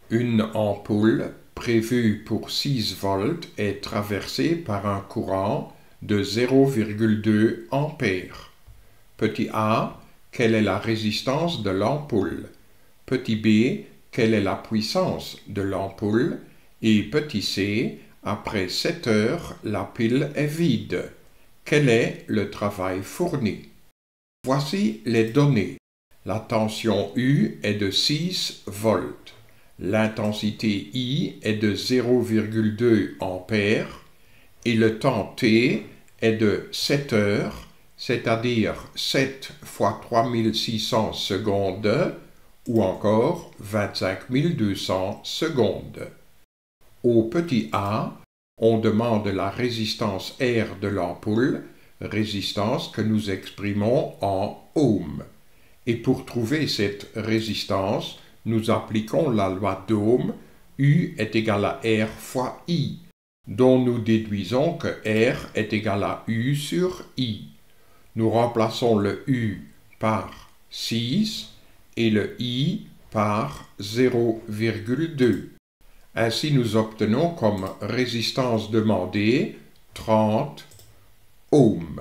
Une ampoule prévue pour 6 volts est traversée par un courant de 0,2 ampères. Petit a, quelle est la résistance de l'ampoule? Petit b, quelle est la puissance de l'ampoule? Et petit c, après 7 heures, la pile est vide. Quel est le travail fourni? Voici les données. La tension U est de 6 volts. L'intensité I est de 0,2 ampères et le temps T est de 7 heures, c'est-à-dire 7 fois 3600 secondes ou encore 25 200 secondes. Au petit a, on demande la résistance R de l'ampoule, résistance que nous exprimons en ohms. Et pour trouver cette résistance, nous appliquons la loi d'Ohm, U est égal à R fois I, dont nous déduisons que R est égal à U sur I. Nous remplaçons le U par 6 et le I par 0,2. Ainsi nous obtenons comme résistance demandée 30 ohms.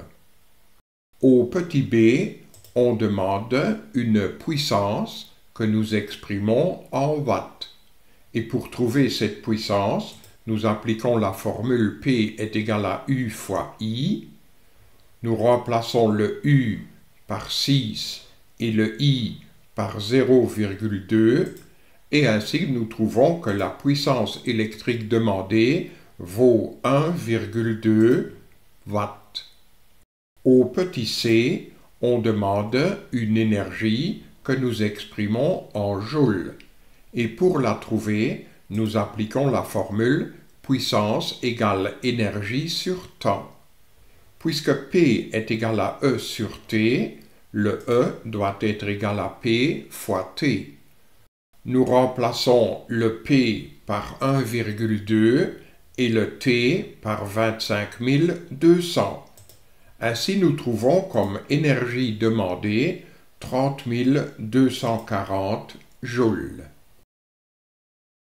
Au petit b, on demande une puissance que nous exprimons en watts. Et pour trouver cette puissance, nous appliquons la formule P est égal à U fois I. Nous remplaçons le U par 6 et le I par 0,2 et ainsi nous trouvons que la puissance électrique demandée vaut 1,2 watts. Au petit c, on demande une énergie que nous exprimons en joules. Et pour la trouver, nous appliquons la formule puissance égale énergie sur temps. Puisque P est égal à E sur T, le E doit être égal à P fois T. Nous remplaçons le P par 1,2 et le T par 25 200. Ainsi nous trouvons comme énergie demandée 30 240 joules.